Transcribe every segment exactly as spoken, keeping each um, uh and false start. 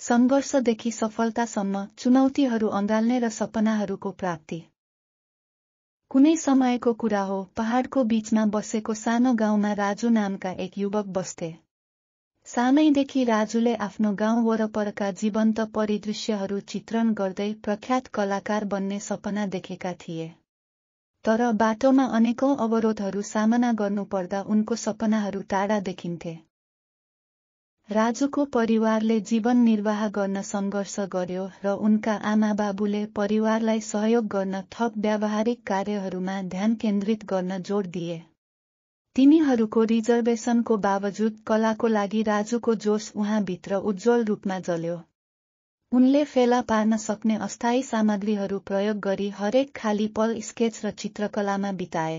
सङ्घर्षदेखि सफलतासम्म चुनौतीहरू अँगाल्ने र सपनाहरूको प्राप्ति। कुनै समयको कुरा हो, पहाडको बीचमा बसेको सानो गाउँमा राजु नामका एक युवक बस्थे। सानैदेखि राजुले आफ्नो गाउँ वरपरका जीवन्त परिदृश्यहरू चित्रण गर्दै प्रख्यात कलाकार बन्ने सपना देखेका थिए। तर बाटोमा अनेकौं अवरोधहरू सामना गर्नुपर्दा उनको सपनाहरू टाढा देखिन्थे। राजुको परिवारले जीवन निर्वाह गर्न सङ्घर्ष गर्यो र उनका आमाबाबुले परिवारलाई सहयोग गर्न थप व्यावहारिक कार्यहरूमा ध्यान केन्द्रित गर्न जोड दिए। तिनीहरूको रिजर्भेसनको बावजुद कलाको लागि राजुको जोश उहाँभित्र उज्जवल रूपमा जल्यो। उनले फेला पार्न सक्ने अस्थायी सामग्रीहरू प्रयोग गरी हरेक खाली पल स्केच र चित्रकलामा बिताए।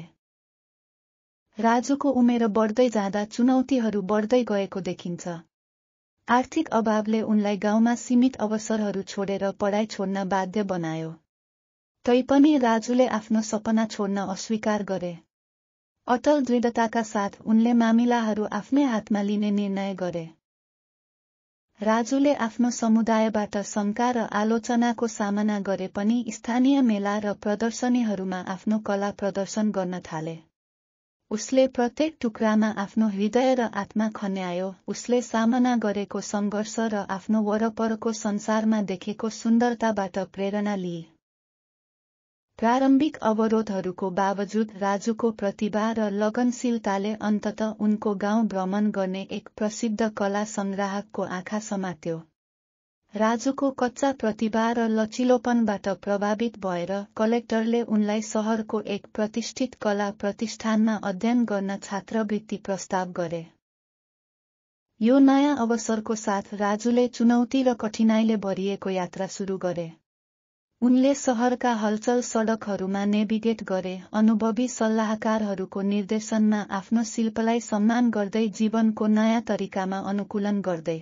राजुको उमेर बढ्दै जाँदा चुनौतीहरू बढ्दै गएको देखिन्छ। आर्थिक अभावले उनलाई गाउँमा सीमित अवसरहरू छोडेर पढाइ छोड्न बाध्य बनायो। तैपनि राजुले आफ्नो सपना छोड्न अस्वीकार गरे। अटल दृढताका साथ उनले मामिलाहरू आफ्नै हातमा लिने निर्णय गरे। राजुले आफ्नो समुदायबाट शङ्का र आलोचनाको सामना गरे पनि स्थानीय मेला र प्रदर्शनीहरूमा आफ्नो कला प्रदर्शन गर्न थाले। उसले प्रत्येक टुक्रामा आफ्नो हृदय र आत्मा खन्यायो। उसले सामना गरेको सङ्घर्ष र आफ्नो वरपरको संसारमा देखेको सुन्दरताबाट प्रेरणा लिए। प्रारम्भिक अवरोधहरूको बावजुद राजुको प्रतिभा र लगनशीलताले अन्ततः उनको गाउँ भ्रमण गर्ने एक प्रसिद्ध कला सङ्ग्राहकको आँखा समात्यो। राजुको कच्चा प्रतिभा र लचिलोपनबाट प्रभावित भएर कलेक्टरले उनलाई सहरको एक प्रतिष्ठित कला प्रतिष्ठानमा अध्ययन गर्न छात्रवृत्ति प्रस्ताव गरे। यो नयाँ अवसरको साथ राजुले चुनौती र कठिनाइले भरिएको यात्रा सुरु गरे। उनले सहरका हलचल सडकहरूमा नेभिगेट गरे, अनुभवी सल्लाहकारहरूको निर्देशनमा आफ्नो शिल्पलाई सम्मान गर्दै जीवनको नयाँ तरिकामा अनुकूलन गर्दै।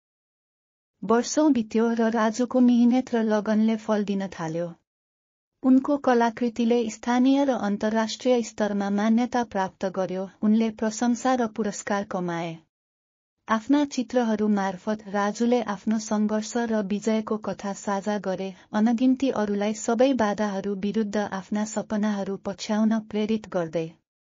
वर्षौं बित्यो र राजुको मिहिनेत र लगनले फल दिन थाल्यो। उनको कलाकृतिले स्थानीय र अन्तर्राष्ट्रिय स्तरमा मान्यता प्राप्त गर्यो। उनले प्रशंसा र पुरस्कार कमाए। आफ्ना चित्रहरू मार्फत राजुले आफ्नो सङ्घर्ष र विजयको कथा साझा गरे, अनगिन्ती अरूलाई सबै बाधाहरू विरुद्ध आफ्ना सपनाहरू पछ्याउन प्रेरित गर्दै।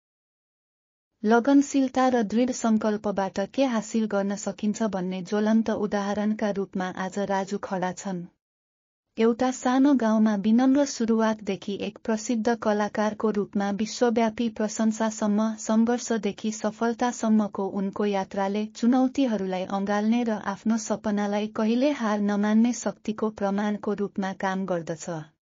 लगनशीलता र दृढ सङ्कल्पबाट के हासिल गर्न सकिन्छ भन्ने ज्वलन्त उदाहरणका रूपमा आज राजु खडा छन्। एउटा सानो गाउँमा विनम्र सुरुवातदेखि एक प्रसिद्ध कलाकारको रूपमा विश्वव्यापी प्रशंसासम्म, सङ्घर्षदेखि सफलतासम्मको उनको यात्राले चुनौतीहरूलाई अँगाल्ने र आफ्नो सपनालाई कहिल्यै हार नमान्ने शक्तिको प्रमाणको रूपमा काम गर्दछ।